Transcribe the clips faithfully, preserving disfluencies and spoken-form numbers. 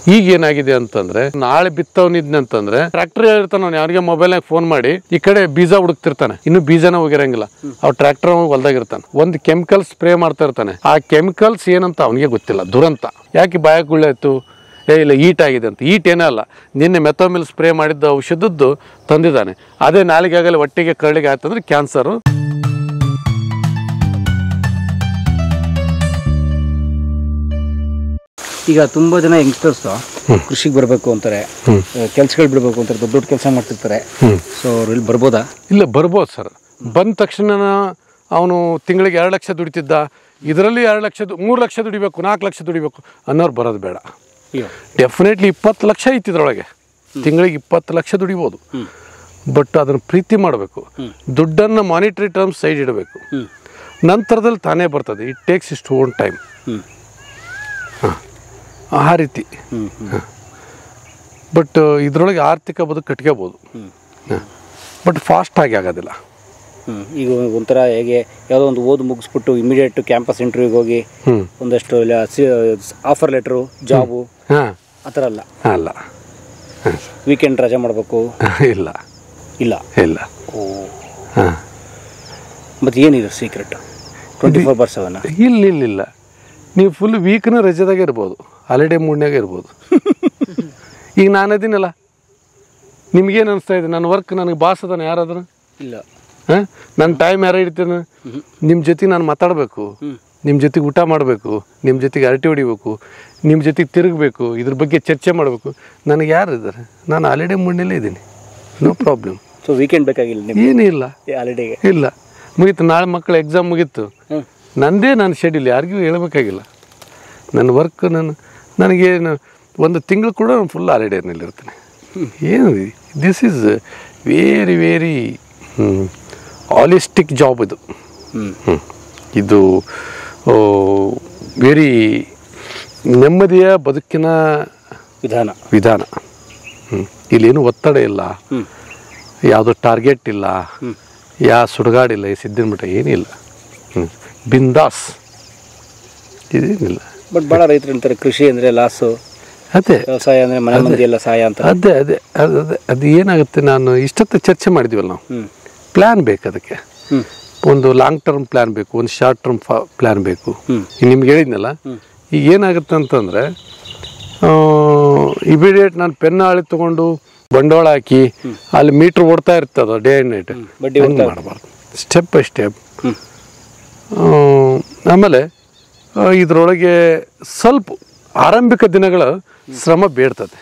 ಈಗ ಏನಾಗಿದೆ ಅಂತಂದ್ರೆ ನಾಳೆ ಬಿತ್ತವನಿದ್ನ ಅಂತಂದ್ರೆ ಟ್ರ್ಯಾಕ್ಟರ್ ಇರ್ತಾನ ಅವ್ನು ಯಾರಿಗೆ ಮೊಬೈಲ್ನಾಗ ಫೋನ್ ಮಾಡಿ ಈ ಕಡೆ ಬೀಜ ಹುಡುಕ್ತಿರ್ತಾನೆ, ಇನ್ನು ಬೀಜನ ಹೋಗಿರಂಗಿಲ್ಲ, ಅವ್ರು ಟ್ರ್ಯಾಕ್ಟರ್ ಹೊಲ್ದಾಗಿರ್ತಾನೆ, ಒಂದು ಕೆಮಿಕಲ್ ಸ್ಪ್ರೇ ಮಾಡ್ತಾ ಇರ್ತಾನೆ. ಆ ಕೆಮಿಕಲ್ಸ್ ಏನಂತ ಅವನಿಗೆ ಗೊತ್ತಿಲ್ಲ, ದುರಂತ. ಯಾಕೆ ಬಾಯಾಗ ಗುಳ್ಳೆತ್ತು, ಏ ಇಲ್ಲ ಈಟ್ ಆಗಿದೆ ಅಂತ. ಈಟ್ ಏನೇ ಅಲ್ಲ, ನಿನ್ನೆ ಮೆಥೋಮಿಲ್ ಸ್ಪ್ರೇ ಮಾಡಿದ್ದ ಔಷಧದ್ದು ತಂದಿದ್ದಾನೆ, ಅದೇ ನಾಲಿಗೆ ಆಗಲಿ ಹೊಟ್ಟೆಗೆ ಕರಳಿಗೆ ಆಯ್ತಂದ್ರೆ ಕ್ಯಾನ್ಸರು. ಈಗ ತುಂಬ ಜನ ಯಂಗ್ಸ್ಟರ್ಸ್ ಕೃಷಿಗೆ ಬರಬೇಕು ಅಂತಾರೆ, ಕೆಲ್ಸಗಳು ಬಿಡಬೇಕು ಅಂತಾರೆ, ದೊಡ್ಡ ದೊಡ್ಡ ಕೆಲಸ ಮಾಡ್ತಿರ್ತಾರೆ. ಸೊ ಅವ್ರು ಇಲ್ಲಿ ಬರ್ಬೋದಾ? ಇಲ್ಲ, ಬರ್ಬೋದು ಸರ್. ಬಂದ ತಕ್ಷಣ ಅವನು ತಿಂಗಳಿಗೆ ಎರಡು ಲಕ್ಷ ದುಡಿತಿದ್ದ, ಇದರಲ್ಲಿ ಎರಡು ಲಕ್ಷ ಮೂರು ಲಕ್ಷ ದುಡಿಬೇಕು, ನಾಲ್ಕು ಲಕ್ಷ ದುಡಿಬೇಕು ಅನ್ನೋರು ಬರೋದು ಬೇಡ. ಡೆಫಿನೆಟ್ಲಿ ಇಪ್ಪತ್ತು ಲಕ್ಷ ಐತಿ ಇದ್ರೊಳಗೆ, ತಿಂಗಳಿಗೆ ಇಪ್ಪತ್ತು ಲಕ್ಷ ದುಡಿಬೋದು. ಬಟ್ ಅದನ್ನು ಪ್ರೀತಿ ಮಾಡಬೇಕು, ದುಡ್ಡನ್ನು ಮಾನಿಟರಿ ಟರ್ಮ್ಸ್ ಸೈಡ್ ಇಡಬೇಕು, ನಂತರದಲ್ಲಿ ತಾನೇ ಬರ್ತದೆ. ಇಟ್ ಟೇಕ್ಸ್ ಇಸ್ಟ್ ಓನ್ ಟೈಮ್. ಹಾಂ, ಆ ರೀತಿ. ಬಟ್ ಇದರೊಳಗೆ ಆರ್ಥಿಕ ಬದುಕು ಕಟ್ಕೋಬೋದು, ಬಟ್ ಫಾಸ್ಟಾಗಿ ಆಗೋದಿಲ್ಲ. ಈಗ ಒಂಥರ ಹೇಗೆ ಯಾವುದೋ ಒಂದು ಓದು ಮುಗಿಸ್ಬಿಟ್ಟು ಇಮಿಡಿಯೇಟ್ ಕ್ಯಾಂಪಸ್ ಇಂಟರ್ವ್ಯೂಗೆ ಹೋಗಿ ಒಂದಷ್ಟು ಆಫರ್ ಲೆಟ್ರು, ಜಾಬು ಆ ಥರ ಅಲ್ಲ. ಅಲ್ಲ, ವೀಕೆಂಡ್ ರಜೆ ಮಾಡಬೇಕು. ಇಲ್ಲ ಇಲ್ಲ ಇಲ್ಲ. ಓ ಹಾಂ. ಮತ್ತು ಏನಿದೆ secret? Twenty four by seven ಇಲ್ಲ ಇಲ್ಲ ಇಲ್ಲ. ನೀವು ಫುಲ್ ವೀಕ್ನ ರಜೆದಾಗ ಇರ್ಬೋದು, ಹಾಲಿಡೇ ಮೂಡ್ನಾಗ ಇರ್ಬೋದು. ಈಗ ನಾನು ಅದೀನಲ್ಲ, ನಿಮ್ಗೇನು ಅನಿಸ್ತಾ ಇದೆ? ನನ್ನ ವರ್ಕ್ ನನಗೆ ಬಾಸ್ ಅದಾನ ಯಾರಾದ್ರೂ? ಇಲ್ಲ. ಹಾಂ, ನನ್ನ ಟೈಮ್ ಯಾರು ಇಡ್ತೇನೆ? ನಿಮ್ಮ ಜೊತೆ ನಾನು ಮಾತಾಡಬೇಕು, ನಿಮ್ಮ ಜೊತೆಗೆ ಊಟ ಮಾಡಬೇಕು, ನಿಮ್ಮ ಜೊತೆಗೆ ಅರಟಿ ಹೊಡಿಬೇಕು, ನಿಮ್ಮ ಜೊತೆಗೆ ತಿರುಗಬೇಕು, ಇದ್ರ ಬಗ್ಗೆ ಚರ್ಚೆ ಮಾಡಬೇಕು. ನನಗೆ ಯಾರು ಇದ್ದಾರೆ? ನಾನು ಹಾಲಿಡೇ ಮೂಡ್ನಲ್ಲೇ ಇದ್ದೀನಿ, ನೋ ಪ್ರಾಬ್ಲಮ್. ಸೊ ವೀಕೆಂಡ್ ಬೇಕಾಗಿಲ್ಲ? ಏನೂ ಇಲ್ಲ, ಹಾಲಿಡೇಗೆ ಇಲ್ಲ. ಮುಗೀತು, ನಾಳೆ ಮಕ್ಕಳ ಎಕ್ಸಾಮ್ ಮುಗೀತು, ನಂದೇ ನಾನು ಶೆಡ್ಯೂಲ್ ಯಾರಿಗೂ ಹೇಳಬೇಕಾಗಿಲ್ಲ. ನನ್ನ ವರ್ಕ್ ನಾನು ನನಗೇನು ಒಂದು ತಿಂಗಳು ಕೂಡ ನಾನು ಫುಲ್ ಹಾಲಿಡೇನಲ್ಲಿ ಇರ್ತೀನಿ. ಏನು this is very very holistic job ಇದು. ಹ್ಞೂ, ಇದು ವೆರಿ ನೆಮ್ಮದಿಯ ಬದುಕಿನ ವಿಧಾನ ವಿಧಾನ ಹ್ಞೂ. ಇಲ್ಲೇನು ಒತ್ತಡ ಇಲ್ಲ, ಯಾವುದೋ ಟಾರ್ಗೆಟ್ ಇಲ್ಲ, ಯಾವ ಸುಡುಗಾಡಿಲ್ಲ, ಈ ಸಿದ್ದಿನ ಮಠ ಏನಿಲ್ಲ. ಹ್ಞೂ, ಬಿಂದಾಸ್, ಇದೇನಿಲ್ಲ. ಬಟ್ ಭಾಳ ರೈತರು ಹೇಳ್ತಾರೆ ಕೃಷಿ ಅಂದರೆ ಲಾಸು, ಅದೇ ವ್ಯವಸಾಯ ಅಂದರೆ ಮನೆ ಮಂದಿ ಎಲ್ಲ ಸಹಾಯ ಅಂತ. ಅದೇ ಅದೇ ಅದು ಅದೇ ಅದು ಏನಾಗುತ್ತೆ, ನಾನು ಇಷ್ಟೊತ್ತು ಚರ್ಚೆ ಮಾಡಿದ್ವಲ್ಲ ನಾವು, ಪ್ಲ್ಯಾನ್ ಬೇಕು ಅದಕ್ಕೆ. ಒಂದು ಲಾಂಗ್ ಟರ್ಮ್ ಪ್ಲ್ಯಾನ್ ಬೇಕು, ಒಂದು ಶಾರ್ಟ್ ಟರ್ಮ್ ಫಾ ಪ್ಲ್ಯಾನ್ ಬೇಕು. ನಿಮ್ಗೆ ಹೇಳಿದ್ನಲ್ಲ, ಈಗ ಏನಾಗುತ್ತೆ ಅಂತಂದರೆ ಇಮಿಡಿಯೇಟ್ ನಾನು ಪೆನ್ ಹಾಳಿ ತೊಗೊಂಡು ಬಂಡವಾಳ ಹಾಕಿ ಅಲ್ಲಿ ಮೀಟ್ರ್ ಓಡ್ತಾ ಇರ್ತದ ಡೇ ಆ್ಯಂಡ್ ನೈಟ್, ಮಾಡಬಾರ್ದು. Step by step. ಆಮೇಲೆ ಇದರೊಳಗೆ ಸ್ವಲ್ಪ ಆರಂಭಿಕ ದಿನಗಳ ಶ್ರಮ ಬೇಡ್ತದೆ.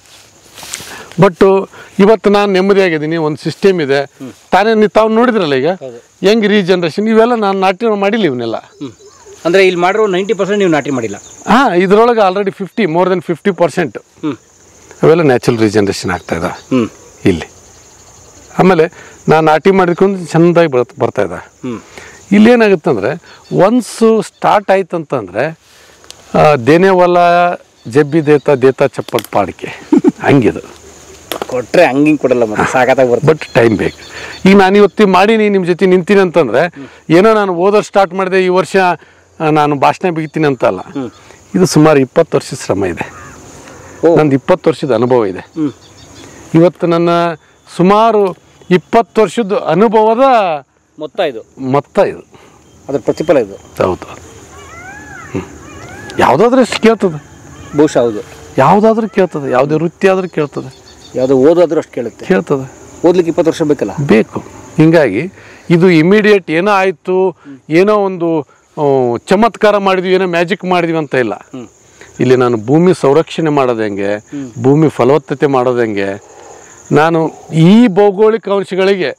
ಬಟ್ ಇವತ್ತು ನಾನು ನೆಮ್ಮದಿಯಾಗಿದ್ದೀನಿ, ಒಂದು ಸಿಸ್ಟಮ್ ಇದೆ. ತಾನೇ ನೀವು ತಾವು ನೋಡಿದ್ರಲ್ಲ ಈಗ ಯಂಗ್ ರೀಜನ್ರೇಷನ್, ಇವೆಲ್ಲ ನಾನು ನಾಟಿ ಮಾಡಿಲ್ಲ ಇವನ್ನೆಲ್ಲ. ಅಂದರೆ ಇಲ್ಲಿ ಮಾಡಿರೋ ನೈಂಟಿ ಪರ್ಸೆಂಟ್ ನೀವು ನಾಟಿ ಮಾಡಿಲ್ಲ? ಹಾಂ, ಇದರೊಳಗೆ already fifty more than fifty percent ಅವೆಲ್ಲ ನ್ಯಾಚುರಲ್ ರೀಜನ್ರೇಷನ್ ಆಗ್ತಾ ಇದೆ ಇಲ್ಲಿ. ಆಮೇಲೆ ನಾನು ನಾಟಿ ಮಾಡಿದ್ಕೊಂಡು ಚೆಂದಾಗಿ ಬರ್ತಾ ಬರ್ತಾ ಇದೆ. ಇಲ್ಲೇನಾಗುತ್ತೆ ಅಂದರೆ ಒನ್ಸು ಸ್ಟಾರ್ಟ್ ಆಯ್ತು ಅಂತಂದರೆ ದೇನೆ ಹೊಲ ಜಬ್ಬಿ ದೇತ ದೇತ ಚಪ್ಪಟ್ ಪಾಡಿಕೆ ಹಂಗಿದು ಕೊಟ್ಟರೆ ಹಂಗಿಂಗೆ ಕೊಡಲ್ಲ, ಮತ್ತೆ ಸಾಕಾಗಿ ಬರ್ತದೆ. ಬಟ್ ಟೈಮ್ ಬೇಕು. ಈಗ ನಾನು ಇವತ್ತು ಮಾಡೀನಿ, ನಿಮ್ಮ ಜೊತೆ ನಿಂತೀನಿ ಅಂತಂದರೆ ಏನೋ ನಾನು ಓದೋರು ಸ್ಟಾರ್ಟ್ ಮಾಡಿದೆ, ಈ ವರ್ಷ ನಾನು ಭಾಷಣ ಬಿಗಿತೀನಿ ಅಂತ ಅಲ್ಲ. ಇದು ಸುಮಾರು ಇಪ್ಪತ್ತು ವರ್ಷದ ಶ್ರಮ ಇದೆ, ನಂದು ಇಪ್ಪತ್ತು ವರ್ಷದ ಅನುಭವ ಇದೆ. ಇವತ್ತು ನನ್ನ ಸುಮಾರು ಇಪ್ಪತ್ತು ವರ್ಷದ ಅನುಭವದ ಮೊತ್ತ ಇದು ಮೊತ್ತ ಇದು ಅದ್ರ ಪ್ರತಿಫಲ ಇದು. ಹೌದು, ಹ್ಞೂ. ಯಾವುದಾದ್ರೂ ಅಷ್ಟು ಕೇಳ್ತದೆ ಬಹುಶಃ. ಹೌದು, ಯಾವುದಾದ್ರೂ ಕೇಳ್ತದೆ, ಯಾವುದೇ ವೃತ್ತಿ ಆದರೂ ಕೇಳ್ತದೆ, ಯಾವುದೋ ಓದಾದ್ರೂ ಅಷ್ಟು ಕೇಳುತ್ತೆ, ಕೇಳ್ತದೆ. ಓದ್ಲಿಕ್ಕೆ ಇಪ್ಪತ್ತು ವರ್ಷ ಬೇಕಲ್ಲ? ಬೇಕು. ಹೀಗಾಗಿ ಇದು ಇಮಿಡಿಯೇಟ್ ಏನೋ ಆಯಿತು, ಏನೋ ಒಂದು ಚಮತ್ಕಾರ ಮಾಡಿದ್ವಿ, ಏನೋ ಮ್ಯಾಜಿಕ್ ಮಾಡಿದ್ವಿ ಅಂತ ಇಲ್ಲ. ಇಲ್ಲಿ ನಾನು ಭೂಮಿ ಸಂರಕ್ಷಣೆ ಮಾಡೋದು ಹೆಂಗೆ, ಭೂಮಿ ಫಲವತ್ತತೆ ಮಾಡೋದು ಹೆಂಗೆ, ನಾನು ಈ ಭೌಗೋಳಿಕ ಅಂಶಗಳಿಗೆ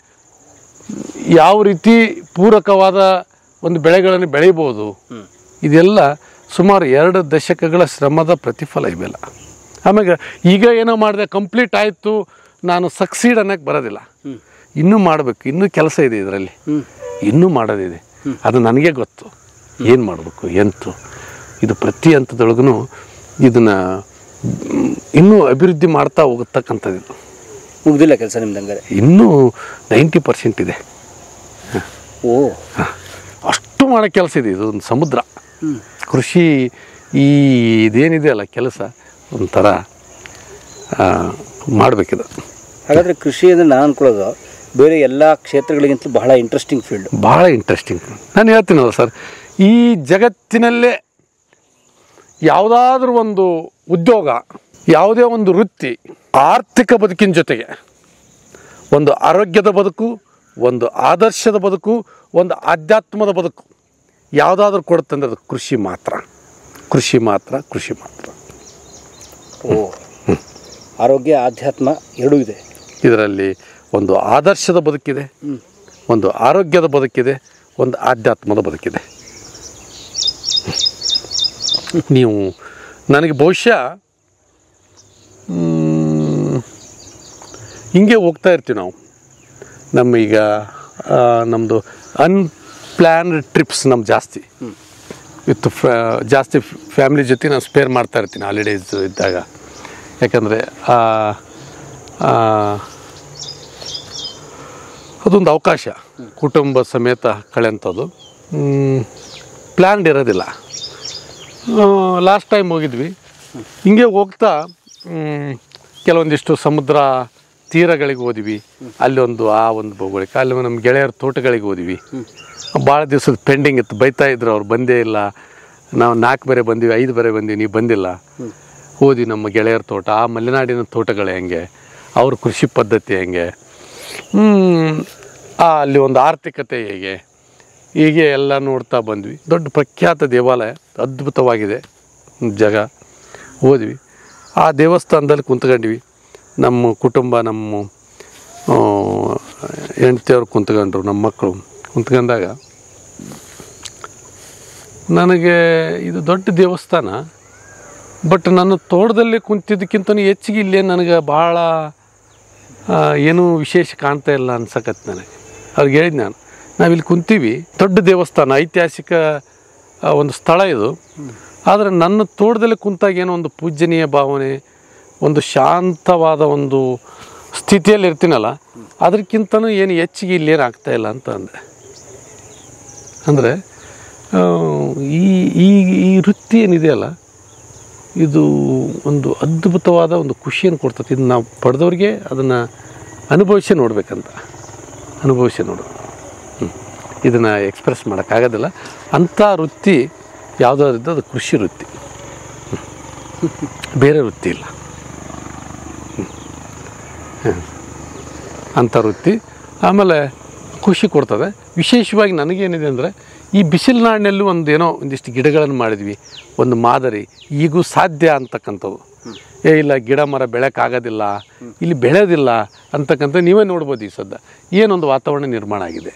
ಯಾವ ರೀತಿ ಪೂರಕವಾದ ಒಂದು ಬೆಳೆಗಳನ್ನು ಬೆಳಿಬೋದು, ಇದೆಲ್ಲ ಸುಮಾರು ಎರಡು ದಶಕಗಳ ಶ್ರಮದ ಪ್ರತಿಫಲ ಇವೆಲ್ಲ. ಆಮೇಲೆ ಈಗ ಏನೋ ಮಾಡಿದೆ, ಕಂಪ್ಲೀಟ್ ಆಯಿತು, ನಾನು ಸಕ್ಸೀಡ್ ಅನ್ನೋಕ್ಕೆ ಬರೋದಿಲ್ಲ. ಇನ್ನೂ ಮಾಡಬೇಕು, ಇನ್ನೂ ಕೆಲಸ ಇದೆ ಇದರಲ್ಲಿ, ಇನ್ನೂ ಮಾಡೋದಿದೆ. ಅದು ನನಗೆ ಗೊತ್ತು ಏನು ಮಾಡಬೇಕು ಎಂತು. ಇದು ಪ್ರತಿ ಹಂತದೊಳಗೂ ಇದನ್ನು ಇನ್ನೂ ಅಭಿವೃದ್ಧಿ ಮಾಡ್ತಾ ಹೋಗತಕ್ಕಂಥದ್ದು. ಮುಗ್ದಿಲ್ಲ ಕೆಲಸ ನಿಮ್ದು ಹಂಗಾರೆ? ಇನ್ನೂ ನೈಂಟಿ ಪರ್ಸೆಂಟ್ ಇದೆ. ಓ, ಅಷ್ಟು ಮಾಡೋ ಕೆಲಸ ಇದೆ. ಇದು ಒಂದು ಸಮುದ್ರ. ಕೃಷಿ ಈ ಇದೇನಿದೆ ಅಲ್ಲ ಕೆಲಸ, ಒಂಥರ ಮಾಡಬೇಕಿದು. ಹಾಗಾದರೆ ಕೃಷಿ ಅಂದರೆ ನಾನು ಅನ್ಕೊಳ್ಳೋದು ಬೇರೆ ಎಲ್ಲ ಕ್ಷೇತ್ರಗಳಿಗಿಂತ ಬಹಳ ಇಂಟ್ರೆಸ್ಟಿಂಗ್ ಫೀಲ್ಡ್. ಭಾಳ ಇಂಟ್ರೆಸ್ಟಿಂಗ್. ನಾನು ಹೇಳ್ತೀನಲ್ಲ ಸರ್, ಈ ಜಗತ್ತಿನಲ್ಲೇ ಯಾವುದಾದ್ರೂ ಒಂದು ಉದ್ಯೋಗ, ಯಾವುದೇ ಒಂದು ವೃತ್ತಿ ಆರ್ಥಿಕ ಬದುಕಿನ ಜೊತೆಗೆ ಒಂದು ಆರೋಗ್ಯದ ಬದುಕು, ಒಂದು ಆದರ್ಶದ ಬದುಕು, ಒಂದು ಆಧ್ಯಾತ್ಮದ ಬದುಕು ಯಾವುದಾದ್ರೂ ಕೊಡುತ್ತಂದ್ರೆ ಅದು ಕೃಷಿ ಮಾತ್ರ, ಕೃಷಿ ಮಾತ್ರ, ಕೃಷಿ ಮಾತ್ರ. ಓ, ಆರೋಗ್ಯ ಆಧ್ಯಾತ್ಮ ಎರಡೂ ಇದೆ ಇದರಲ್ಲಿ. ಒಂದು ಆದರ್ಶದ ಬದುಕಿದೆ, ಒಂದು ಆರೋಗ್ಯದ ಬದುಕಿದೆ, ಒಂದು ಆಧ್ಯಾತ್ಮದ ಬದುಕಿದೆ. ನೀವು ನನಗೆ ಬಹುಶಃ ಹಿಂಗೆ ಹೋಗ್ತಾ ಇರ್ತೀವಿ ನಾವು. ನಮ್ಮ ಈಗ ನಮ್ಮದು ಅನ್ಪ್ಲ್ಯಾನ್ಡ್ ಟ್ರಿಪ್ಸ್ ನಮ್ಮ ಜಾಸ್ತಿ ವಿತ್ ಫ್ಯಾ ಜಾಸ್ತಿ ಫ್ಯಾಮಿಲಿ ಜೊತೆ ನಾನು ಸ್ಪೇರ್ ಮಾಡ್ತಾ ಇರ್ತೀನಿ ಹಾಲಿಡೇಸ್ ಇದ್ದಾಗ. ಯಾಕಂದರೆ ಅದೊಂದು ಅವಕಾಶ ಕುಟುಂಬ ಸಮೇತ ಕಳೆಯಂಥದ್ದು. ಪ್ಲ್ಯಾನ್ಡ್ ಇರೋದಿಲ್ಲ. ಲಾಸ್ಟ್ ಟೈಮ್ ಹೋಗಿದ್ವಿ, ಹಿಂಗೆ ಹೋಗ್ತಾ ಕೆಲವೊಂದಿಷ್ಟು ಸಮುದ್ರ ತೀರಗಳಿಗೆ ಹೋದ್ವಿ. ಅಲ್ಲಿ ಒಂದು ಆ ಒಂದು ಭೌಗೋಳಿಕ, ಅಲ್ಲಿ ನಮ್ಮ ಗೆಳೆಯರ ತೋಟಗಳಿಗೆ ಹೋದ್ವಿ. ಭಾಳ ದಿವಸದ ಪೆಂಡಿಂಗ್ ಇತ್ತು, ಬೈತಾ ಇದ್ರು ಅವ್ರು ಬಂದೇ ಇಲ್ಲ, ನಾವು ನಾಲ್ಕು ಬೇರೆ ಬಂದೀವಿ, ಐದು ಬೇರೆ ಬಂದೀವಿ, ನೀವು ಬಂದಿಲ್ಲ. ಹೋದ್ವಿ ನಮ್ಮ ಗೆಳೆಯರ ತೋಟ, ಆ ಮಲೆನಾಡಿನ ತೋಟಗಳೇ ಹೆಂಗೆ, ಅವ್ರ ಕೃಷಿ ಪದ್ಧತಿ ಹೆಂಗೆ, ಅಲ್ಲಿ ಒಂದು ಆರ್ಥಿಕತೆ ಹೇಗೆ, ಹೀಗೆ ಎಲ್ಲ ನೋಡ್ತಾ ಬಂದ್ವಿ. ದೊಡ್ಡ ಪ್ರಖ್ಯಾತ ದೇವಾಲಯ, ಅದ್ಭುತವಾಗಿದೆ ಜಾಗ. ಹೋದ್ವಿ, ಆ ದೇವಸ್ಥಾನದಲ್ಲಿ ಕುಂತ್ಕೊಂಡ್ವಿ. ನಮ್ಮ ಕುಟುಂಬ, ನಮ್ಮ ಹೆಂಡ್ತಿಯವ್ರು ಕುಂತ್ಕೊಂಡ್ರು, ನಮ್ಮ ಮಕ್ಕಳು ಕುಂತ್ಕೊಂಡಾಗ ನನಗೆ ಇದು ದೊಡ್ಡ ದೇವಸ್ಥಾನ, ಬಟ್ ನನ್ನ ತೋಟದಲ್ಲಿ ಕುಂತಿದ್ದಕ್ಕಿಂತ ಹೆಚ್ಚಿಗೆ ಇಲ್ಲೇ ನನಗೆ ಭಾಳ ಏನೂ ವಿಶೇಷ ಕಾಣ್ತಾ ಇಲ್ಲ ಅನ್ಸಕತ್ತೆ ನನಗೆ. ಅವ್ರಿಗೆ ಹೇಳಿದ್ ನಾನು, ನಾವಿಲ್ಲಿ ಕುಂತೀವಿ, ದೊಡ್ಡ ದೇವಸ್ಥಾನ, ಐತಿಹಾಸಿಕ ಒಂದು ಸ್ಥಳ ಇದು. ಆದರೆ ನನ್ನ ತೋಟದಲ್ಲಿ ಕುಂತಾಗ ಏನೋ ಒಂದು ಪೂಜ್ಯನೀಯ ಭಾವನೆ, ಒಂದು ಶಾಂತವಾದ ಒಂದು ಸ್ಥಿತಿಯಲ್ಲಿ ಇರ್ತೀನಲ್ಲ, ಅದಕ್ಕಿಂತನೂ ಏನು ಹೆಚ್ಚಿಗೆ ಇಲ್ಲೇನು ಆಗ್ತಾಯಿಲ್ಲ ಅಂತ ಅಂದೆ. ಅಂದರೆ ಈ ಈ ಈ ವೃತ್ತಿ ಏನಿದೆಯಲ್ಲ, ಇದು ಒಂದು ಅದ್ಭುತವಾದ ಒಂದು ಖುಷಿಯನ್ನು ಕೊಡ್ತದೆ. ಇದು ನಾವು ಪಡೆದವ್ರಿಗೆ ಅದನ್ನು ಅನುಭವಿಸಿ ನೋಡಬೇಕಂತ, ಅನುಭವಿಸಿ ನೋಡು. ಹ್ಞೂ ಇದನ್ನು ಎಕ್ಸ್ಪ್ರೆಸ್ ಮಾಡೋಕ್ಕಾಗೋದಿಲ್ಲ. ಅಂಥ ವೃತ್ತಿ ಯಾವುದಾದ್ರೂ ಅದು ಕೃಷಿ ವೃತ್ತಿ, ಬೇರೆ ವೃತ್ತಿ ಇಲ್ಲ. ಅಂಥ ವೃತ್ತಿ ಆಮೇಲೆ ಖುಷಿ ಕೊಡ್ತದೆ. ವಿಶೇಷವಾಗಿ ನನಗೇನಿದೆ ಅಂದರೆ, ಈ ಬಿಸಿಲುನಾಡಿನಲ್ಲೂ ಒಂದು ಏನೋ ಒಂದಿಷ್ಟು ಗಿಡಗಳನ್ನು ಮಾಡಿದ್ವಿ, ಒಂದು ಮಾದರಿ ಈಗೂ ಸಾಧ್ಯ ಅಂತಕ್ಕಂಥದ್ದು. ಏ ಇಲ್ಲ ಗಿಡ ಮರ ಬೆಳೆಯೋಕ್ಕಾಗೋದಿಲ್ಲ, ಇಲ್ಲಿ ಬೆಳೆಯೋದಿಲ್ಲ ಅಂತಕ್ಕಂಥ ನೀವೇ ನೋಡ್ಬೋದು. ಈ ಸದ್ಯ ಏನೊಂದು ವಾತಾವರಣ ನಿರ್ಮಾಣ ಆಗಿದೆ.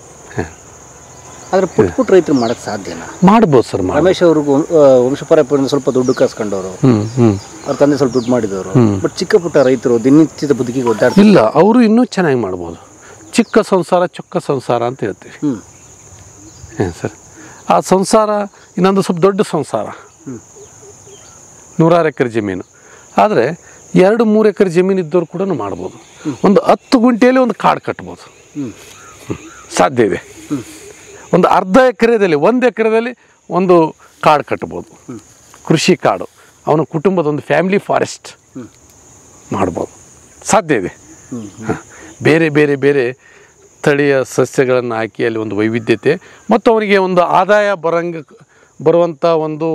ಆದರೆ ಪುಟ್ಟ ಪುಟ್ಟ ರೈತರು ಮಾಡೋಕ್ಕೆ ಸಾಧ್ಯನಾ? ಮಾಡ್ಬೋದು ಸರ್. ರಮೇಶ್ ಅವ್ರಿಗೂ ವಂಶಪಾರಂಪರ್ಯದಿಂದ ಸ್ವಲ್ಪ ದುಡ್ಡು ಕಾಸ್ಕೊಂಡವರು, ಅವ್ರ ತಂದೆ ಸ್ವಲ್ಪ ದುಡ್ಡು ಮಾಡಿದವರು. ಬಟ್ ಚಿಕ್ಕ ಪುಟ್ಟ ರೈತರು ದಿನನಿತ್ಯದ ಬದುಕಿಗೆ ಒದ್ದಾಡ್ತಾರೆ. ಇಲ್ಲ, ಅವರು ಇನ್ನೂ ಚೆನ್ನಾಗಿ ಮಾಡ್ಬೋದು. ಚಿಕ್ಕ ಸಂಸಾರ ಚೊಕ್ಕ ಸಂಸಾರ ಅಂತ ಹೇಳ್ತೀವಿ. ಏನು ಸರ್, ಆ ಸಂಸಾರ ಇನ್ನೊಂದು ಸ್ವಲ್ಪ ದೊಡ್ಡ ಸಂಸಾರ, ನೂರಾರು ಎಕರೆ ಜಮೀನು. ಆದರೆ ಎರಡು ಮೂರು ಎಕರೆ ಜಮೀನು ಇದ್ದವ್ರು ಕೂಡ ಮಾಡ್ಬೋದು. ಒಂದು ಹತ್ತು ಗುಂಟೆಯಲ್ಲಿ ಒಂದು ಕಾಡು ಕಟ್ಬೋದು, ಸಾಧ್ಯ ಇದೆ. ಒಂದು ಅರ್ಧ ಎಕರೆದಲ್ಲಿ, ಒಂದು ಎಕರೆದಲ್ಲಿ ಒಂದು ಕಾಡು ಕಟ್ಬೋದು, ಕೃಷಿ ಕಾಡು. ಅವನ ಕುಟುಂಬದ ಒಂದು ಫ್ಯಾಮಿಲಿ ಫಾರೆಸ್ಟ್ ಮಾಡ್ಬೋದು, ಸಾಧ್ಯ ಇದೆ. ಬೇರೆ ಬೇರೆ ಬೇರೆ ತಳಿಯ ಸಸ್ಯಗಳನ್ನು ಹಾಕಿ ಅಲ್ಲಿ ಒಂದು ವೈವಿಧ್ಯತೆ ಮತ್ತು ಅವನಿಗೆ ಒಂದು ಆದಾಯ ಬರಂಗೆ ಬರುವಂಥ ಒಂದು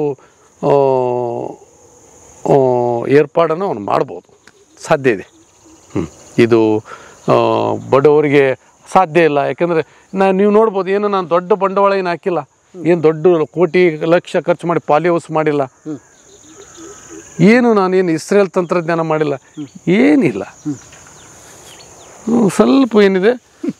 ಏರ್ಪಾಡನ್ನು ಅವನು ಮಾಡ್ಬೋದು, ಸಾಧ್ಯ ಇದೆ. ಹ್ಞೂ ಇದು ಬಡವರಿಗೆ ಸಾಧ್ಯ ಇಲ್ಲ. ಯಾಕೆಂದರೆ ನಾನು ನೀವು ನೋಡ್ಬೋದು, ಏನು ನಾನು ದೊಡ್ಡ ಬಂಡವಾಳ ಏನು ಹಾಕಿಲ್ಲ, ಏನು ದೊಡ್ಡ ಕೋಟಿ ಲಕ್ಷ ಖರ್ಚು ಮಾಡಿ ಪಾಲಿ ಹೌಸ್ ಮಾಡಿಲ್ಲ, ಏನು ನಾನೇನು ಇಸ್ರೇಲ್ ತಂತ್ರಜ್ಞಾನ ಮಾಡಿಲ್ಲ, ಏನಿಲ್ಲ. ಸ್ವಲ್ಪ ಏನಿದೆ,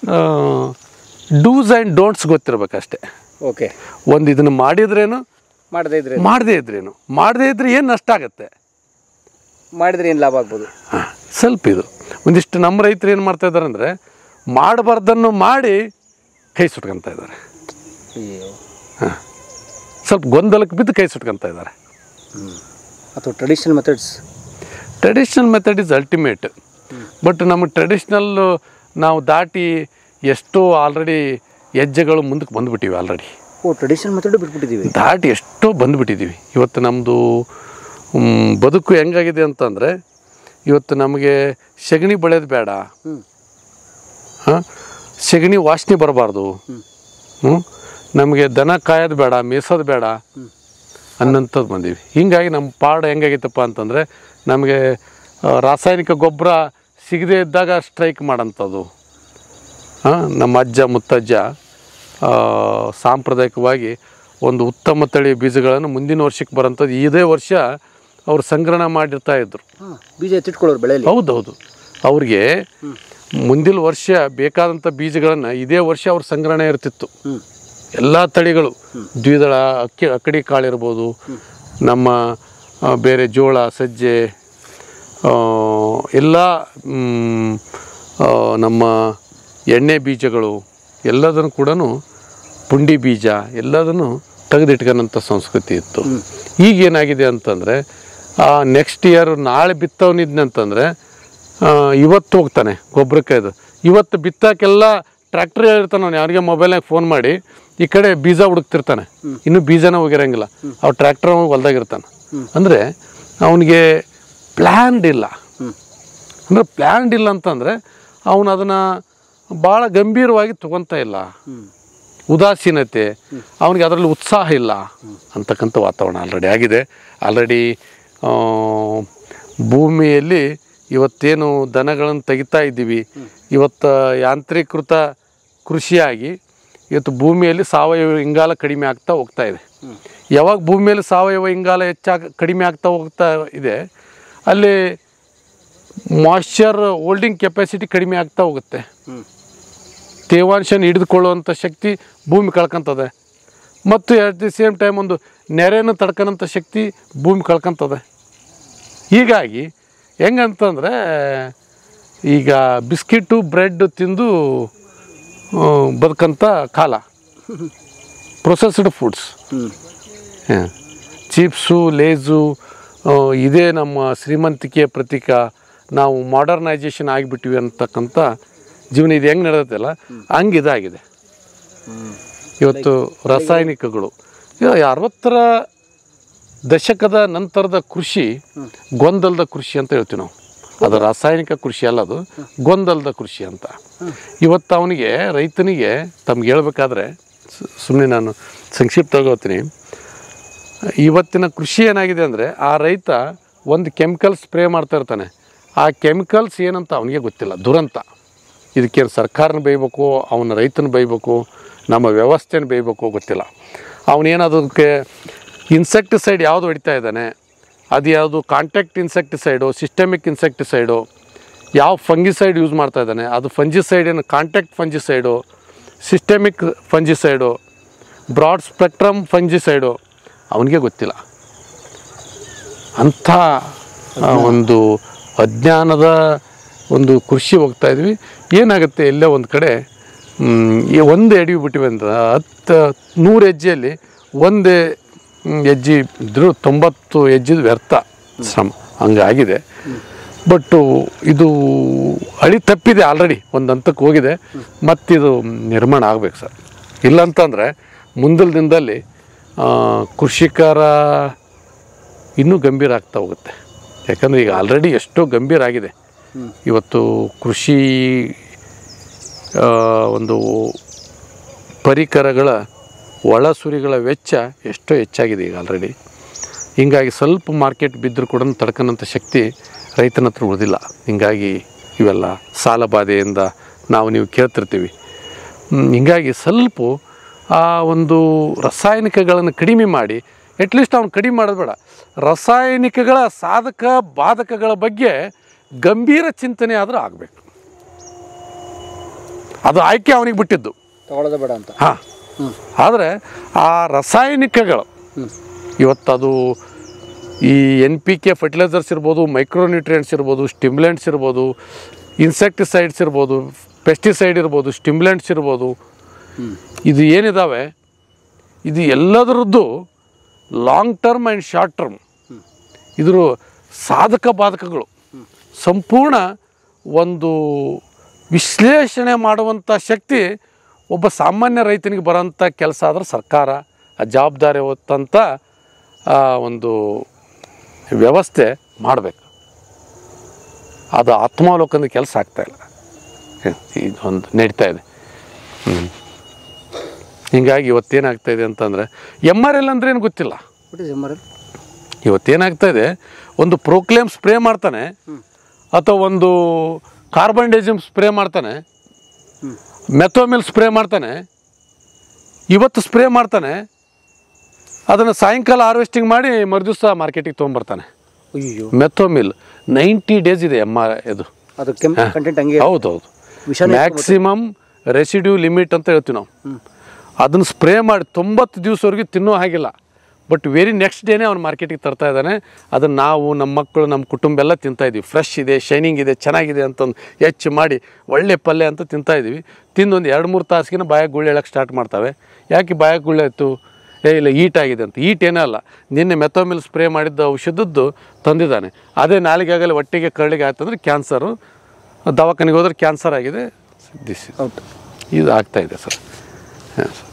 ಡೂಸ್ ಆ್ಯಂಡ್ ಡೋಂಟ್ಸ್ ಗೊತ್ತಿರ್ಬೇಕಷ್ಟೆ. ಓಕೆ, ಒಂದು ಇದನ್ನು ಮಾಡಿದ್ರೇನು, ಮಾಡದೇ ಇದ್ರೆ ಮಾಡದೇ ಇದ್ರೇನು, ಮಾಡದೇ ಇದ್ರೆ ಏನು ನಷ್ಟ ಆಗುತ್ತೆ, ಮಾಡಿದ್ರೆ ಏನು ಲಾಭ ಆಗ್ಬೋದು. ಹಾಂ, ಸ್ವಲ್ಪ ಇದು ಒಂದಿಷ್ಟು ನಮ್ಮ ರೈತರು ಏನು ಮಾಡ್ತಾ ಇದ್ದಾರೆ ಅಂದರೆ, ಮಾಡಬಾರ್ದನ್ನು ಮಾಡಿ ಕೈ ಸುಟ್ಕೊತ ಇದ್ದಾರೆ. ಹಾಂ, ಸ್ವಲ್ಪ ಗೊಂದಲಕ್ಕೆ ಬಿದ್ದು ಕೈ ಸುಟ್ಕೊತ ಇದ್ದಾರೆ. ಅಥವಾ traditional methods traditional method is ultimate. But ನಮ್ಮ ಟ್ರೆಡಿಷ್ನಲ್ ನಾವು ದಾಟಿ ಎಷ್ಟೋ ಆಲ್ರೆಡಿ ಹೆಜ್ಜೆಗಳು ಮುಂದಕ್ಕೆ ಬಂದುಬಿಟ್ಟಿವಿ. ಆಲ್ರೆಡಿ ಓ ಟ್ರೆಡಿಷನಲ್ ಮೆಥಡ್ ಬಿಟ್ಬಿಟ್ಟಿದ್ದೀವಿ, ದಾಟಿ ಎಷ್ಟೋ ಬಂದುಬಿಟ್ಟಿದ್ದೀವಿ. ಇವತ್ತು ನಮ್ಮದು ಬದುಕು ಹೆಂಗಾಗಿದೆ ಅಂತಂದರೆ ಇವತ್ತು ನಮಗೆ ಸಗಣಿ ಬೆಳೆಯೋದು ಬೇಡ, ಹಾಂ ಸಗಣಿ ವಾಸನೆ ಬರಬಾರ್ದು, ಹ್ಞೂ ನಮಗೆ ದನ ಕಾಯೋದು ಬೇಡ, ಮೇಯ್ಸೋದು ಬೇಡ ಅನ್ನೋಂಥದ್ದು ಬಂದೀವಿ. ಹೀಗಾಗಿ ನಮ್ಮ ಪಾಡು ಹೆಂಗಾಗಿತ್ತಪ್ಪ ಅಂತಂದರೆ ನಮಗೆ ರಾಸಾಯನಿಕ ಗೊಬ್ಬರ ಸಿಗದೇ ಇದ್ದಾಗ ಸ್ಟ್ರೈಕ್ ಮಾಡೋಂಥದ್ದು. ಹಾಂ ನಮ್ಮ ಅಜ್ಜ ಮುತ್ತಜ್ಜ ಸಾಂಪ್ರದಾಯಿಕವಾಗಿ ಒಂದು ಉತ್ತಮ ತಳಿ ಬೀಜಗಳನ್ನು ಮುಂದಿನ ವರ್ಷಕ್ಕೆ ಬರೋಂಥದ್ದು ಇದೇ ವರ್ಷ ಅವ್ರು ಸಂಗ್ರಹಣ ಮಾಡಿರ್ತಾಯಿದ್ರು. ಬೀಜ ಎತ್ತಿಟ್ಕೊಳ್ಳೋರು ಬೆಳೆಯಲ್ಲಿ. ಹೌದೌದು, ಅವ್ರಿಗೆ ಮುಂದಿನ ವರ್ಷ ಬೇಕಾದಂಥ ಬೀಜಗಳನ್ನು ಇದೇ ವರ್ಷ ಅವ್ರ ಸಂಗ್ರಹಣೆ ಇರ್ತಿತ್ತು. ಎಲ್ಲ ತಳಿಗಳು ದ್ವಿದಳ ಅಕ್ಕಿ ಅಕ್ಕಡಿ ಕಾಳು ಇರ್ಬೋದು, ನಮ್ಮ ಬೇರೆ ಜೋಳ ಸಜ್ಜೆ ಎಲ್ಲ ನಮ್ಮ ಎಣ್ಣೆ ಬೀಜಗಳು ಎಲ್ಲದನ್ನು ಕೂಡ ಪುಂಡಿ ಬೀಜ ಎಲ್ಲದನ್ನು ತೆಗೆದಿಟ್ಕೊಳ್ಳೋಂಥ ಸಂಸ್ಕೃತಿ ಇತ್ತು. ಈಗೇನಾಗಿದೆ ಅಂತಂದರೆ ನೆಕ್ಸ್ಟ್ ಇಯರ್ ನಾಳೆ ಬಿತ್ತವನಿದ್ನಂತಂದರೆ ಇವತ್ತು ಹೋಗ್ತಾನೆ ಗೊಬ್ಬರಕ್ಕೆ. ಇದು ಇವತ್ತು ಬಿತ್ತಕ್ಕೆಲ್ಲ ಟ್ರ್ಯಾಕ್ಟರ್ ಹೇಳಿರ್ತಾನೆ, ಅವ್ನು ಯಾರಿಗೆ ಮೊಬೈಲ್ನಾಗ ಫೋನ್ ಮಾಡಿ ಈ ಕಡೆ ಬೀಜ ಹುಡುಕ್ತಿರ್ತಾನೆ, ಇನ್ನೂ ಬೀಜನ ಹೋಗಿರಂಗಿಲ್ಲ, ಅವ್ನು ಟ್ರ್ಯಾಕ್ಟರ್ ಹೊಲ್ದಾಗಿರ್ತಾನೆ. ಅಂದರೆ ಅವನಿಗೆ ಪ್ಲ್ಯಾನ್ಡ್ ಇಲ್ಲ. ಅಂದರೆ ಪ್ಲ್ಯಾನ್ಡ್ ಇಲ್ಲ ಅಂತಂದರೆ ಅವನು ಅದನ್ನು ಭಾಳ ಗಂಭೀರವಾಗಿ ತೊಗೊತಾ ಇಲ್ಲ, ಉದಾಸೀನತೆ, ಅವನಿಗೆ ಅದರಲ್ಲಿ ಉತ್ಸಾಹ ಇಲ್ಲ ಅಂತಕ್ಕಂಥ ವಾತಾವರಣ ಆಲ್ರೆಡಿ ಆಗಿದೆ. ಆಲ್ರೆಡಿ ಭೂಮಿಯಲ್ಲಿ ಇವತ್ತೇನು ದನಗಳನ್ನು ತೆಗಿತಾ ಇದ್ದೀವಿ, ಇವತ್ತು ಯಾಂತ್ರೀಕೃತ ಕೃಷಿಯಾಗಿ ಇವತ್ತು ಭೂಮಿಯಲ್ಲಿ ಸಾವಯವ ಇಂಗಾಲ ಕಡಿಮೆ ಆಗ್ತಾ ಹೋಗ್ತಾ ಇದೆ. ಯಾವಾಗ ಭೂಮಿಯಲ್ಲಿ ಸಾವಯವ ಇಂಗಾಲ ಹೆಚ್ಚಾಗ ಕಡಿಮೆ ಆಗ್ತಾ ಹೋಗ್ತಾ ಇದೆ, ಅಲ್ಲಿ ಮಾಯ್ಶ್ಚರ್ ಹೋಲ್ಡಿಂಗ್ ಕೆಪಾಸಿಟಿ ಕಡಿಮೆ ಆಗ್ತಾ ಹೋಗುತ್ತೆ. ತೇವಾಂಶನ ಹಿಡಿದುಕೊಳ್ಳುವಂಥ ಶಕ್ತಿ ಭೂಮಿ ಕಳ್ಕೊತದೆ, ಮತ್ತು ಎಟ್ ದಿ ಸೇಮ್ ಟೈಮ್ ಒಂದು ನೆರೆಯನ್ನು ತಡ್ಕೊಳ್ಳೋಂಥ ಶಕ್ತಿ ಭೂಮಿ ಕಳ್ಕೊತದೆ. ಹೀಗಾಗಿ ಹೆಂಗಂತಂದರೆ ಈಗ ಬಿಸ್ಕಿಟು ಬ್ರೆಡ್ ತಿಂದು ಬದುಕಂಥ ಕಾಲ, ಪ್ರೊಸೆಸ್ಡ್ ಫುಡ್ಸ್, ಚಿಪ್ಸು ಲೇಸು ಇದೇ ನಮ್ಮ ಶ್ರೀಮಂತಿಕೆಯ ಪ್ರತೀಕ, ನಾವು ಮಾಡರ್ನೈಜೇಷನ್ ಆಗಿಬಿಟ್ಟಿವಿ ಅಂತಕ್ಕಂಥ ಜೀವನ ಇದು ಹೆಂಗೆ ನಡೆದತ್ತಲ್ಲ ಹಂಗೆ ಇದಾಗಿದೆ. ಇವತ್ತು ರಾಸಾಯನಿಕಗಳು ಅರವತ್ತರ ದಶಕದ ನಂತರದ ಕೃಷಿ ಗೊಂದಲದ ಕೃಷಿ ಅಂತ ಹೇಳ್ತೀವಿ ನಾವು. ಅದು ರಾಸಾಯನಿಕ ಕೃಷಿ ಅಲ್ಲ, ಅದು ಗೊಂದಲದ ಕೃಷಿ ಅಂತ. ಇವತ್ತು ಅವನಿಗೆ ರೈತನಿಗೆ ತಮ್ಗೆ ಹೇಳ್ಬೇಕಾದ್ರೆ ಸುಮ್ಮನೆ ನಾನು ಸಂಕ್ಷಿಪ್ತ ತಗೋತೀನಿ. ಇವತ್ತಿನ ಕೃಷಿ ಏನಾಗಿದೆ ಅಂದರೆ ಆ ರೈತ ಒಂದು ಕೆಮಿಕಲ್ ಸ್ಪ್ರೇ ಮಾಡ್ತಾ ಇರ್ತಾನೆ, ಆ ಕೆಮಿಕಲ್ಸ್ ಏನಂತ ಅವನಿಗೆ ಗೊತ್ತಿಲ್ಲ, ದುರಂತ. ಇದಕ್ಕೇನು ಸರ್ಕಾರನ ಬೈಬೇಕು, ಅವನ ರೈತನ ಬೈಬೇಕು, ನಮ್ಮ ವ್ಯವಸ್ಥೆನ ಬೈಬೇಕು ಗೊತ್ತಿಲ್ಲ. ಅವನೇನದಕ್ಕೆ ಇನ್ಸೆಕ್ಟಿಸೈಡ್ ಯಾವುದು ಹೊಡಿತಾ ಇದ್ದಾನೆ, ಅದು ಯಾವುದು ಕಾಂಟ್ಯಾಕ್ಟ್ ಇನ್ಸೆಕ್ಟಿಸೈಡು, ಸಿಸ್ಟಮಿಕ್ ಇನ್ಸೆಕ್ಟಿಸೈಡು, ಯಾವ ಫಂಗಿಸೈಡ್ ಯೂಸ್ ಮಾಡ್ತಾ ಇದ್ದಾನೆ, ಅದು ಫಂಜಿಸೈಡ್ ಏನು contact fungicide, systemic fungicide, broad spectrum fungicide, ಅವನಿಗೆ ಗೊತ್ತಿಲ್ಲ. ಅಂಥ ಒಂದು ಅಜ್ಞಾನದ ಒಂದು ಕೃಷಿ ಹೋಗ್ತಾ ಇದ್ವಿ. ಏನಾಗುತ್ತೆ, ಎಲ್ಲೇ ಒಂದು ಕಡೆ ಒಂದು ಎಡಿ ಬಿಟ್ಟಿವಿ ಅಂದ್ರೆ ಹತ್ತು ನೂರು ಹೆಜ್ಜೆಯಲ್ಲಿ ಒಂದೇ ಹೆಜ್ಜೆ ಇದ್ದರೂ ತೊಂಬತ್ತು ಹೆಜ್ಜೆದು ವ್ಯರ್ಥ ಶ್ರಮ, ಹಂಗಾಗಿದೆ. ಬಟ್ಟು ಇದು ಅಳಿ ತಪ್ಪಿದೆ, ಆಲ್ರೆಡಿ ಒಂದು ಹಂತಕ್ಕೆ ಹೋಗಿದೆ, ಮತ್ತಿದು ನಿರ್ಮಾಣ ಆಗಬೇಕು ಸರ್. ಇಲ್ಲಂತಂದರೆ ಮುಂದಿನ ದಿನದಲ್ಲಿ ಕೃಷಿಕರ ಇನ್ನೂ ಗಂಭೀರ ಆಗ್ತಾ ಹೋಗುತ್ತೆ. ಯಾಕಂದರೆ ಈಗ ಆಲ್ರೆಡಿ ಎಷ್ಟೋ ಗಂಭೀರ ಆಗಿದೆ. ಇವತ್ತು ಕೃಷಿ ಒಂದು ಪರಿಕರಗಳ ಒಳಸುರಿಗಳ ವೆಚ್ಚ ಎಷ್ಟೋ ಹೆಚ್ಚಾಗಿದೆ ಈಗ ಆಲ್ರೆಡಿ. ಹೀಗಾಗಿ ಸ್ವಲ್ಪ ಮಾರ್ಕೆಟ್ ಬಿದ್ದರೂ ಕೂಡ ತಡ್ಕೊಳ್ಳೋಂಥ ಶಕ್ತಿ ರೈತನ ಹತ್ರ ಉಳಿದಿಲ್ಲ. ಹೀಗಾಗಿ ಇವೆಲ್ಲ ಸಾಲ ಬಾಧೆಯಿಂದ ನಾವು ನೀವು ಕೇಳ್ತಿರ್ತೀವಿ. ಹೀಗಾಗಿ ಸ್ವಲ್ಪ ಆ ಒಂದು ರಾಸಾಯನಿಕಗಳನ್ನು ಕಡಿಮೆ ಮಾಡಿ, ಅಟ್ಲೀಸ್ಟ್ ಅವ್ನು ಕಡಿಮೆ ಮಾಡೋದು ಬೇಡ, ರಾಸಾಯನಿಕಗಳ ಸಾಧಕ ಬಾಧಕಗಳ ಬಗ್ಗೆ ಗಂಭೀರ ಚಿಂತನೆ ಆದರೂ ಆಗಬೇಕು. ಅದು ಆಯ್ಕೆ ಅವನಿಗೆ ಬಿಟ್ಟಿದ್ದು, ತಗೊಳ್ಳೋದು ಬೇಡ ಅಂತ. ಹಾಂ, ಆದರೆ ಆ ರಾಸಾಯನಿಕಗಳು ಇವತ್ತದು ಈ ಎನ್ ಪಿ ಕೆ ಫರ್ಟಿಲೈಸರ್ಸ್ ಇರ್ಬೋದು, ಮೈಕ್ರೋನ್ಯೂಟ್ರಿಯೆಂಟ್ಸ್ ಇರ್ಬೋದು, ಸ್ಟಿಮ್ಯುಲೆಂಟ್ಸ್ ಇರ್ಬೋದು, ಇನ್ಸೆಕ್ಟಿಸೈಡ್ಸ್ ಇರ್ಬೋದು, ಪೆಸ್ಟಿಸೈಡ್ ಇರ್ಬೋದು, ಸ್ಟಿಮ್ಯುಲೆಂಟ್ಸ್ ಇರ್ಬೋದು, ಇದು ಏನಿದ್ದಾವೆ ಇದು ಎಲ್ಲದರದ್ದು long term and short term ಇದ್ರ ಸಾಧಕ ಬಾಧಕಗಳು ಸಂಪೂರ್ಣ ಒಂದು ವಿಶ್ಲೇಷಣೆ ಮಾಡುವಂಥ ಶಕ್ತಿ ಒಬ್ಬ ಸಾಮಾನ್ಯ ರೈತನಿಗೆ ಬರೋಂಥ ಕೆಲಸ ಆದ್ರೆ ಸರ್ಕಾರ ಆ ಜವಾಬ್ದಾರಿ ಹೊತ್ತಂಥ ಒಂದು ವ್ಯವಸ್ಥೆ ಮಾಡಬೇಕು. ಅದು ಆತ್ಮಾವಲೋಕನದ ಕೆಲಸ ಆಗ್ತಾಯಿಲ್ಲ, ಈಗ ಒಂದು ನಡೀತಾ ಇದೆ. ಹ್ಞೂ ಹೀಗಾಗಿ ಇವತ್ತೇನಾಗ್ತಾಯಿದೆ ಅಂತಂದರೆ ಎಮ್ ಆರ್ ಎಲ್ ಅಂದ್ರೆ ಏನು ಗೊತ್ತಿಲ್ಲ. ಎಮ್ ಆರ್ ಎಲ್ ಇವತ್ತೇನಾಗ್ತಾಯಿದೆ, ಒಂದು ಪ್ರೋಕ್ಲೇಮ್ ಸ್ಪ್ರೇ ಮಾಡ್ತಾನೆ ಅಥವಾ ಒಂದು ಕಾರ್ಬನ್ ಡೈಜಿಮ್ ಸ್ಪ್ರೇ ಮಾಡ್ತಾನೆ, ಮೆಥೋಮಿಲ್ ಸ್ಪ್ರೇ ಮಾಡ್ತಾನೆ, ಇವತ್ತು ಸ್ಪ್ರೇ ಮಾಡ್ತಾನೆ, ಅದನ್ನು ಸಾಯಂಕಾಲ ಹಾರ್ವೆಸ್ಟಿಂಗ್ ಮಾಡಿ ಮರುದಿವಸ ಮಾರ್ಕೆಟಿಗೆ ತೊಗೊಂಬರ್ತಾನೆ. ಅಯ್ಯೋ, ಮೆಥೋಮಿಲ್ ನೈಂಟಿ ಡೇಸ್ ಇದೆ ಎಮ್ ಆರ್ ಇದು. ಅದು ಕಂಟೆಂಟ್ ಹಂಗೆ. ಹೌದೌದು, ಮ್ಯಾಕ್ಸಿಮಮ್ ರೆಸಿಡ್ಯೂ ಲಿಮಿಟ್ ಅಂತ ಹೇಳ್ತೀವಿ ನಾವು. ಅದನ್ನು ಸ್ಪ್ರೇ ಮಾಡಿ ತೊಂಬತ್ತು ದಿವಸವರೆಗೆ ತಿನ್ನೋ ಹಾಗಿಲ್ಲ. ಬಟ್ ವೆರಿ ನೆಕ್ಸ್ಟ್ ಡೇನೇ ಅವ್ನು ಮಾರ್ಕೆಟಿಗೆ ತರ್ತಾ ಇದ್ದಾನೆ. ಅದನ್ನು ನಾವು, ನಮ್ಮ ಮಕ್ಕಳು, ನಮ್ಮ ಕುಟುಂಬ ಎಲ್ಲ ತಿಂತಾಯಿದ್ವಿ. ಫ್ರೆಶ್ ಇದೆ, ಶೈನಿಂಗ್ ಇದೆ, ಚೆನ್ನಾಗಿದೆ ಅಂತಂದು ಹೆಚ್ಚು ಮಾಡಿ ಒಳ್ಳೆ ಪಲ್ಯ ಅಂತ ತಿಂತಾಯಿದ್ವಿ. ತಿಂದೊಂದು ಎರಡು ಮೂರು ತಾಸಿಗೆ ಬಾಯಾಗ ಗುಳ್ಳೆ ಹೇಳಕ್ಕೆ ಸ್ಟಾರ್ಟ್ ಮಾಡ್ತಾವೆ. ಯಾಕೆ ಬಾಯಾಗ ಗುಳ್ಳೆ ಆಯಿತು? ಏ ಇಲ್ಲ, ಈಟ್ ಆಗಿದೆ ಅಂತ. ಈಟ್ ಏನೂ ಅಲ್ಲ, ನಿನ್ನೆ ಮೆಥೋಮಿಲ್ ಸ್ಪ್ರೇ ಮಾಡಿದ್ದ ಔಷಧದ್ದು ತಂದಿದ್ದಾನೆ. ಅದೇ ನಾಲಿಗೆ ಆಗಲಿ ಹೊಟ್ಟೆಗೆ ಕರಳಿಗೆ ಆಯ್ತಂದ್ರೆ ಕ್ಯಾನ್ಸರು, ದವಾಖಾನೆಗೆ ಹೋದ್ರೆ ಕ್ಯಾನ್ಸರ್ ಆಗಿದೆ. ದಿಸ್ ಹೌದು, ಇದು ಆಗ್ತಾಯಿದೆ ಸರ್. ಹಾಂ ಸರ್,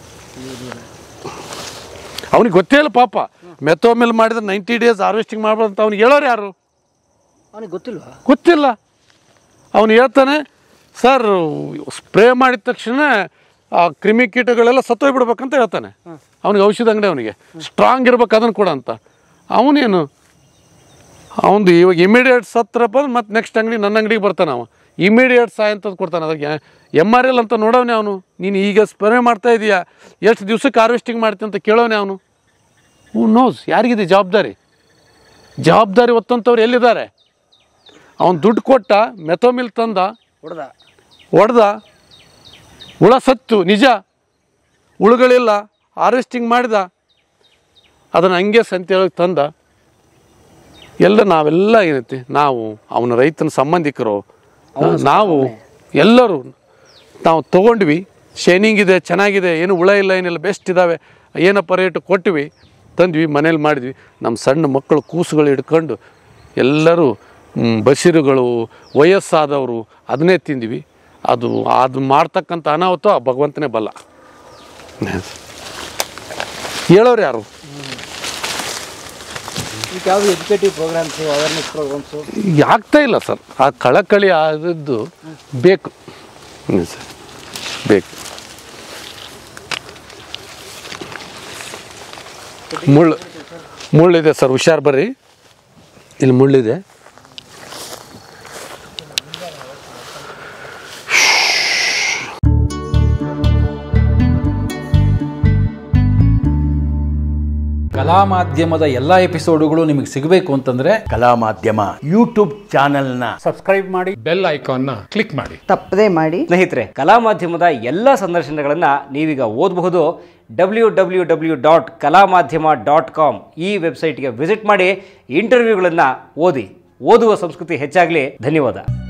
ಅವ್ನಿಗೆ ಗೊತ್ತೇ ಇಲ್ಲ ಪಾಪ. ಮೆಥೋಮಿಲ್ ಮಾಡಿದ್ರೆ ನೈಂಟಿ ಡೇಸ್ ಹಾರ್ವೆಸ್ಟಿಂಗ್ ಮಾಡ್ಬೋದು ಅಂತ ಅವ್ನಿಗೆ ಹೇಳೋರು ಯಾರು? ಅವನಿಗೆ ಗೊತ್ತಿಲ್ವಾ? ಗೊತ್ತಿಲ್ಲ. ಅವನು ಹೇಳ್ತಾನೆ, ಸರ್ ಸ್ಪ್ರೇ ಮಾಡಿದ ತಕ್ಷಣ ಆ ಕ್ರಿಮಿಕೀಟಗಳೆಲ್ಲ ಸತ್ತೋಗ್ಬಿಡ್ಬೇಕಂತ ಹೇಳ್ತಾನೆ. ಅವ್ನಿಗೆ ಔಷಧ ಅಂಗಡಿ, ಅವನಿಗೆ ಸ್ಟ್ರಾಂಗ್ ಇರ್ಬೇಕು ಅದನ್ನು ಕೂಡ ಅಂತ. ಅವನೇನು ಅವನು ಇವಾಗ ಇಮಿಡಿಯೇಟ್ ಸತ್ರಪ್ಪ ಅಂದ್ರೆ ಮತ್ತೆ ನೆಕ್ಸ್ಟ್ ಅಂಗಡಿ ನನ್ನ ಅಂಗಡಿಗೆ ಬರ್ತಾನೆ. ಅವ ಇಮಿಡಿಯೇಟ್ ಸಾಯ ಅಂತದ್ದು ಕೊಡ್ತಾನೆ. ಅದಕ್ಕೆ ಎಮ್ ಆರ್ ಎಲ್ ಅಂತ ನೋಡೋನೆ ಅವನು. ನೀನು ಈಗ ಸ್ಪ್ರೇ ಮಾಡ್ತಾ ಇದೀಯಾ, ಎಷ್ಟು ದಿವ್ಸಕ್ಕೆ ಹಾರ್ವೆಸ್ಟಿಂಗ್ ಮಾಡ್ತೀನಿ ಅಂತ ಕೇಳೋನೆ ಅವನು. ಹೂ ನೋಸ್, ಯಾರಿಗಿದೆ ಜವಾಬ್ದಾರಿ? ಜವಾಬ್ದಾರಿ ಹೊತ್ತಂಥವ್ರು ಎಲ್ಲಿದ್ದಾರೆ? ಅವನು ದುಡ್ಡು ಕೊಟ್ಟ, ಮೆಥೋಮಿಲ್ ತಂದ, ಹೊಡೆದ ಹೊಡೆದ ಹುಳ ಸತ್ತು ನಿಜ, ಹುಳುಗಳಿಲ್ಲ, ಹಾರ್ವೆಸ್ಟಿಂಗ್ ಮಾಡಿದ, ಅದನ್ನು ಹಂಗೆ ಸಂತೆಯೊಳಗೆ ತಂದ. ಎಲ್ಲ ನಾವೆಲ್ಲ ಏನೈತಿ, ನಾವು ಅವನ ರೈತನ ಸಂಬಂಧಿಕರು, ನಾವು ಎಲ್ಲರೂ ನಾವು ತೊಗೊಂಡ್ವಿ. ಶೈನಿಂಗ್ ಇದೆ, ಚೆನ್ನಾಗಿದೆ, ಏನು ಹುಳ ಇಲ್ಲ, ಏನಿಲ್ಲ, ಬೆಸ್ಟ್ ಇದ್ದಾವೆ, ಏನಪ್ಪ ರೇಟು ಕೊಟ್ವಿ, ತಂದ್ವಿ, ಮನೇಲಿ ಮಾಡಿದ್ವಿ. ನಮ್ಮ ಸಣ್ಣ ಮಕ್ಕಳು ಕೂಸುಗಳು ಹಿಡ್ಕೊಂಡು ಎಲ್ಲರೂ ಬಸಿರುಗಳು, ವಯಸ್ಸಾದವರು ಅದನ್ನೇ ತಿಂದ್ವಿ. ಅದು ಅದು ಮಾಡ್ತಕ್ಕಂಥ ಅನಾಹುತ ಭಗವಂತನೇ ಬಲ್ಲ. ಹೇಳೋರು ಯಾರು? ಈಗ ಯಾವುದು ಎಜುಕೇಟಿವ್ ಪ್ರೋಗ್ರಾಮ್ಸು, ಅವೇರ್ನೆಸ್ ಪ್ರೋಗ್ರಾಮ್ಸು ಆಗ್ತಾ ಇಲ್ಲ ಸರ್. ಆ ಕಳಕಳಿ ಆದದ್ದು ಬೇಕು ಸರ್, ಬೇಕು. ಮುಳ್ಳು ಮುಳ್ಳಿದೆ ಸರ್, ಹುಷಾರು ಬರ್ರಿ, ಇಲ್ಲಿ ಮುಳ್ಳಿದೆ. ಕಲಾ ಮಾಧ್ಯಮದ ಎಲ್ಲ ಎಪಿಸೋಡುಗಳು ನಿಮಗೆ ಸಿಗಬೇಕು ಅಂತಂದ್ರೆ ಕಲಾ ಮಾಧ್ಯಮ ಯೂಟ್ಯೂಬ್ ಚಾನೆಲ್ನ ಸಬ್ಸ್ಕ್ರೈಬ್ ಮಾಡಿ, ಬೆಲ್ ಐಕಾನ್ನ ಕ್ಲಿಕ್ ಮಾಡಿ, ತಪ್ಪದೇ ಮಾಡಿ. ಸ್ನೇಹಿತರೆ, ಕಲಾ ಮಾಧ್ಯಮದ ಎಲ್ಲ ಸಂದರ್ಶನಗಳನ್ನು ನೀವೀಗ ಓದಬಹುದು. W W W dot Kalamadhyama dot com ಈ ವೆಬ್ಸೈಟ್ಗೆ ವಿಸಿಟ್ ಮಾಡಿ ಇಂಟರ್ವ್ಯೂಗಳನ್ನು ಓದಿ. ಓದುವ ಸಂಸ್ಕೃತಿ ಹೆಚ್ಚಾಗಲಿ. ಧನ್ಯವಾದ.